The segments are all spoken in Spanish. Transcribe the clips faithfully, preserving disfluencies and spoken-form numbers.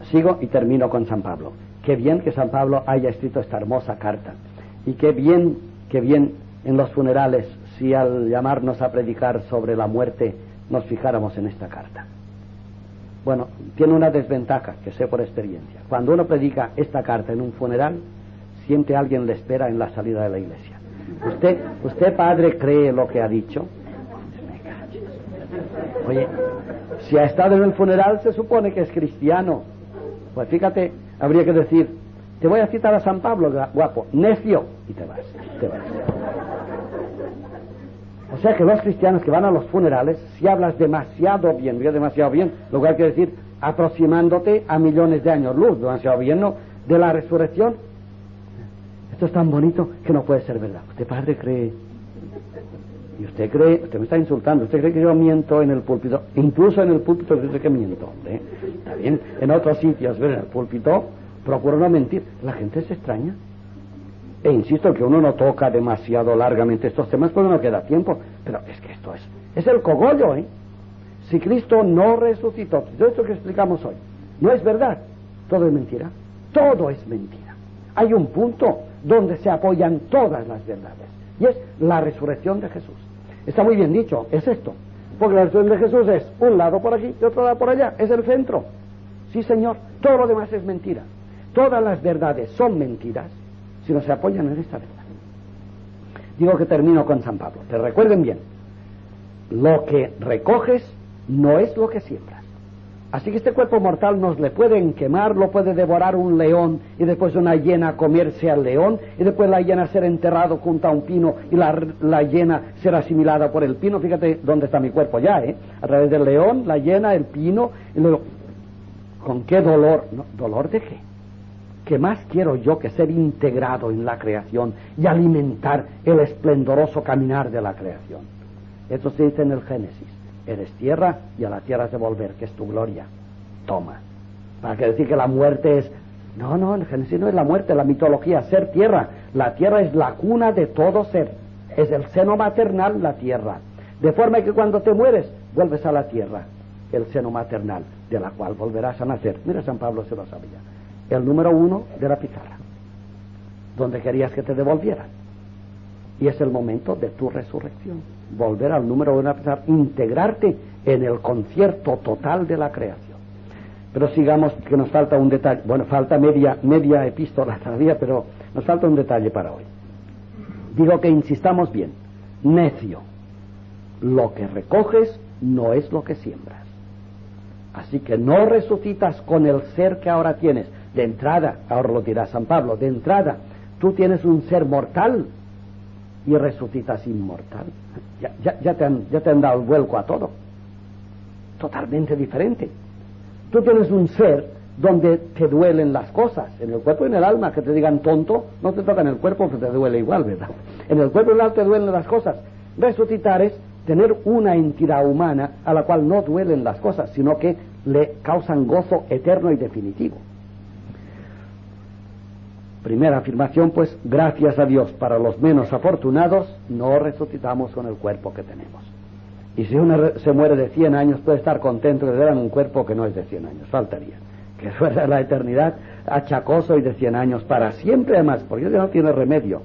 sigo y termino con San Pablo. Qué bien que San Pablo haya escrito esta hermosa carta. Y qué bien, qué bien en los funerales, si al llamarnos a predicar sobre la muerte nos fijáramos en esta carta. Bueno, tiene una desventaja que sé por experiencia. Cuando uno predica esta carta en un funeral, siempre alguien le espera en la salida de la iglesia. ¿Usted, usted padre, cree lo que ha dicho? Oye, si ha estado en el funeral se supone que es cristiano. Pues fíjate, habría que decir, te voy a citar a San Pablo, guapo, necio, y te vas, te vas. O sea que los cristianos que van a los funerales, si hablas demasiado bien, demasiado bien, lo que hay que decir, aproximándote a millones de años luz, demasiado bien, ¿no?, de la resurrección. Esto es tan bonito que no puede ser verdad. Usted, padre, cree, y usted cree, usted me está insultando, usted cree que yo miento en el púlpito, incluso en el púlpito dice que miento, ¿eh? Está bien, en otros sitios, pero en el púlpito procuro no mentir. La gente se extraña. E insisto que uno no toca demasiado largamente estos temas porque no queda tiempo, pero es que esto es, es el cogollo, ¿eh? Si Cristo no resucitó, todo esto que explicamos hoy, no es verdad, todo es mentira, todo es mentira. Hay un punto donde se apoyan todas las verdades, y es la resurrección de Jesús. Está muy bien dicho, es esto, porque la resurrección de Jesús es un lado por aquí y otro lado por allá, es el centro. Sí, señor, todo lo demás es mentira. Todas las verdades son mentiras si no se apoyan en esta verdad. Digo que termino con San Pablo. Te recuerden bien, lo que recoges no es lo que siembras. Así que este cuerpo mortal nos le pueden quemar, lo puede devorar un león y después una hiena comerse al león y después la hiena ser enterrado junto a un pino y la, la hiena ser asimilada por el pino. Fíjate dónde está mi cuerpo ya, ¿eh? A través del león, la hiena, el pino y luego, ¿con qué dolor? No, ¿dolor de qué? ¿Qué más quiero yo que ser integrado en la creación y alimentar el esplendoroso caminar de la creación? Esto se dice en el Génesis. Eres tierra y a la tierra has de volver, que es tu gloria. Toma. ¿Para qué decir que la muerte es? No, no, en el Génesis no es la muerte, la mitología, ser tierra. La tierra es la cuna de todo ser. Es el seno maternal la tierra. De forma que cuando te mueres, vuelves a la tierra, el seno maternal, de la cual volverás a nacer. Mira, San Pablo se lo sabía. El número uno de la pizarra, donde querías que te devolvieran. Y es el momento de tu resurrección. Volver al número uno de la pizarra, integrarte en el concierto total de la creación. Pero sigamos, que nos falta un detalle. Bueno, falta media, media epístola todavía, pero nos falta un detalle para hoy. Digo que insistamos bien. Necio, lo que recoges no es lo que siembras. Así que no resucitas con el ser que ahora tienes. De entrada, ahora lo dirá San Pablo, de entrada, tú tienes un ser mortal y resucitas inmortal. Ya, ya, ya, te han, ya te han dado el vuelco a todo. Totalmente diferente. Tú tienes un ser donde te duelen las cosas, en el cuerpo y en el alma. Que te digan tonto, no te toca en el cuerpo, que te duele igual, ¿verdad? En el cuerpo y en el alma te duelen las cosas. Resucitar es tener una entidad humana a la cual no duelen las cosas, sino que le causan gozo eterno y definitivo. Primera afirmación, pues, gracias a Dios, para los menos afortunados, no resucitamos con el cuerpo que tenemos. Y si uno se muere de cien años, puede estar contento de ver en un cuerpo que no es de cien años, faltaría. Que fuera la eternidad achacoso y de cien años, para siempre además, porque Dios no tiene remedio.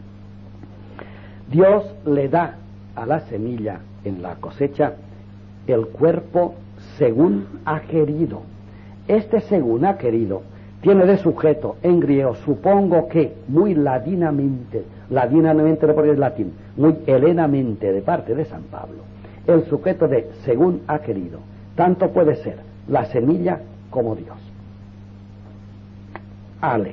Dios le da a la semilla en la cosecha el cuerpo según ha querido. Este según ha querido tiene de sujeto en griego, supongo que muy ladinamente, ladinamente no porque es latín, muy helenamente de parte de San Pablo, el sujeto de según ha querido. Tanto puede ser la semilla como Dios. Ale.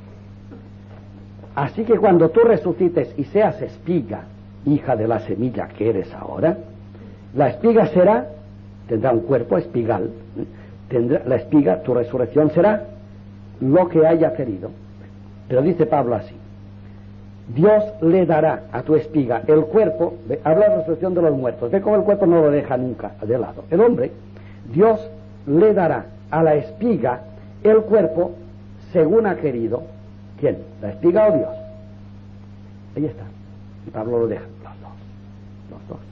Así que cuando tú resucites y seas espiga, hija de la semilla que eres ahora, la espiga será, tendrá un cuerpo espigal, ¿eh? Tendrá la espiga, tu resurrección será lo que haya querido. Pero dice Pablo así: Dios le dará a tu espiga el cuerpo. Ve, habla de la resurrección de los muertos. Ve cómo el cuerpo no lo deja nunca de lado. El hombre, Dios le dará a la espiga el cuerpo según ha querido. ¿Quién? ¿La espiga o Dios? Ahí está. Y Pablo lo deja. Los dos. Los dos.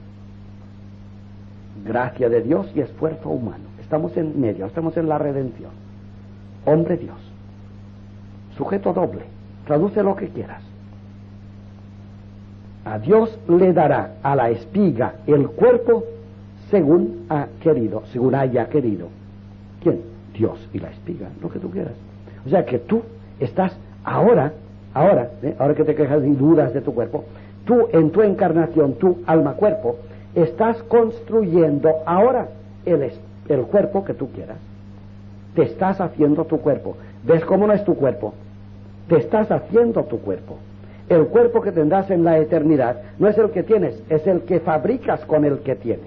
Gracia de Dios y esfuerzo humano. Estamos en medio, estamos en la redención. hombre Dios. Sujeto doble. Traduce lo que quieras. A Dios le dará a la espiga el cuerpo según ha querido, según haya querido. ¿Quién? Dios y la espiga, lo que tú quieras. O sea que tú estás ahora, ahora, ¿eh? ahora que te quejas y dudas de tu cuerpo, tú en tu encarnación, tu alma-cuerpo, estás construyendo ahora el, el cuerpo que tú quieras. Te estás haciendo tu cuerpo. ¿Ves cómo no es tu cuerpo? Te estás haciendo tu cuerpo. El cuerpo que tendrás en la eternidad no es el que tienes, es el que fabricas con el que tienes.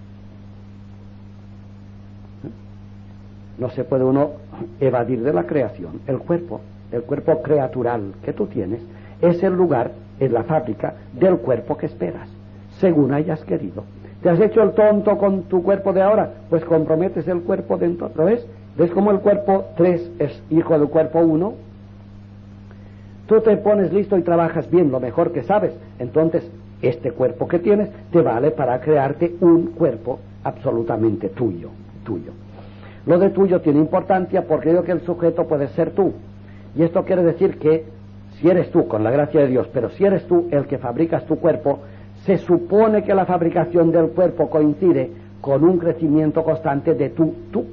No se puede uno evadir de la creación. El cuerpo, el cuerpo creatural que tú tienes, es el lugar, es la fábrica del cuerpo que esperas, según hayas querido. ¿Te has hecho el tonto con tu cuerpo de ahora? Pues comprometes el cuerpo de entonces. ¿Lo ves? ¿Ves cómo el cuerpo tres es hijo del cuerpo uno? Tú te pones listo y trabajas bien, lo mejor que sabes. Entonces, este cuerpo que tienes te vale para crearte un cuerpo absolutamente tuyo, tuyo. Lo de tuyo tiene importancia porque digo que el sujeto puede ser tú. Y esto quiere decir que si eres tú, con la gracia de Dios, pero si eres tú el que fabricas tu cuerpo, se supone que la fabricación del cuerpo coincide con un crecimiento constante de tú, tú.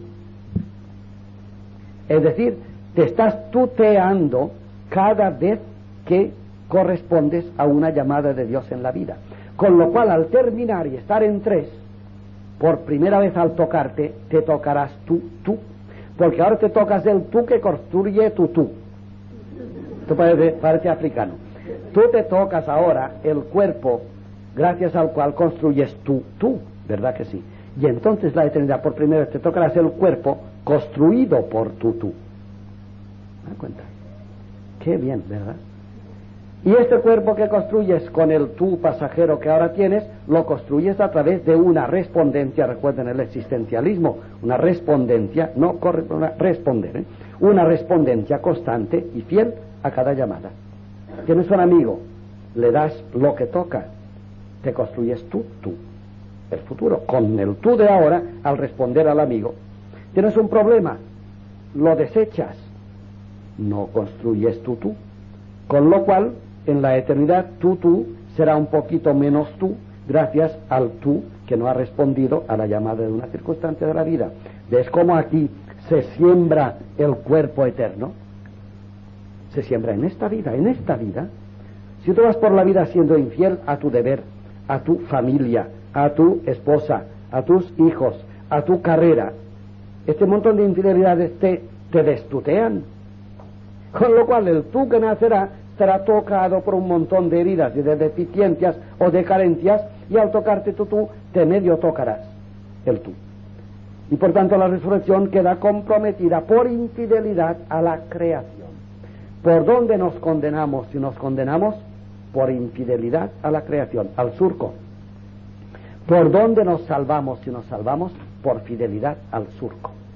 Es decir, te estás tuteando cada vez que correspondes a una llamada de Dios en la vida. Con lo cual, al terminar y estar en tres, por primera vez al tocarte, te tocarás tú, tú. Porque ahora te tocas el tú que construye tu tú. Esto parece, parece africano. Tú te tocas ahora el cuerpo gracias al cual construyes tú, tú. ¿Verdad que sí? Y entonces la eternidad, por primera vez, te tocarás el cuerpo construido por tu tú. ¿Me das cuenta? Qué bien, ¿verdad? Y este cuerpo que construyes con el tú pasajero que ahora tienes, lo construyes a través de una respondencia, recuerden el existencialismo, una respondencia, no corre, una responder, ¿eh? una respondencia constante y fiel a cada llamada. Tienes un amigo, le das lo que toca, te construyes tú, tú, el futuro, con el tú de ahora al responder al amigo. Tienes un problema, lo desechas, no construyes tú, tú. Con lo cual, en la eternidad, tú, tú, será un poquito menos tú, gracias al tú que no ha respondido a la llamada de una circunstancia de la vida. ¿Ves cómo aquí se siembra el cuerpo eterno? Se siembra en esta vida, en esta vida. Si tú vas por la vida siendo infiel a tu deber, a tu familia, a tu esposa, a tus hijos, a tu carrera, este montón de infidelidades te, te destutean. Con lo cual el tú que nacerá será tocado por un montón de heridas y de deficiencias o de carencias, y al tocarte tú, tú, te medio tocarás el tú. Y por tanto la resurrección queda comprometida por infidelidad a la creación. ¿Por dónde nos condenamos si nos condenamos? Por infidelidad a la creación, al surco. ¿Por dónde nos salvamos si nos salvamos? Por fidelidad al surco.